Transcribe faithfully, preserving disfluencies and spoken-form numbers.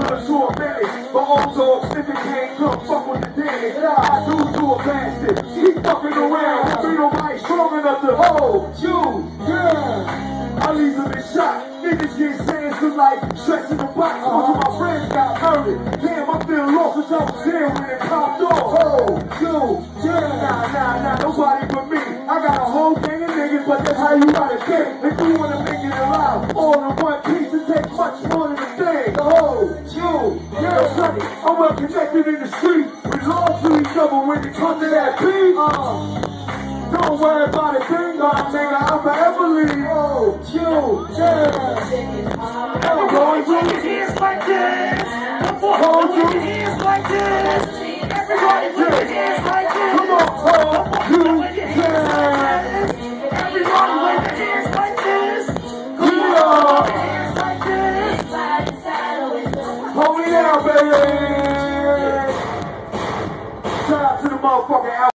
good to a minute, but old dog sniffing can't come fuck with the damage. I do to a bastard, he fucking around, ain't nobody strong enough to hold you, yeah. I leave him in shock, niggas get saying some like stress in the box, most of my friends got murdered. Damn, I'm feeling lost cause I was there when it popped off. Oh, you, yeah, nah, nah, nah, nobody but me. I got a whole gang of niggas, but that's how you gotta get. If you wanna make it alive, all in one piece, it takes much more than a thing. Oh, you, yeah, sonny, I'm well connected in the street. We belong to each other when it comes to that beat. Uh, don't worry about a thing, God, nigga, I'll forever leave. Oh, you, yeah. Everybody put your hands like this. Hold your hands like this. Everybody put your hands like this. Come on, hold you, yeah. Everybody wave your hands like this. Come on, hands like this. Hold me down, baby. Shout out to the motherfucking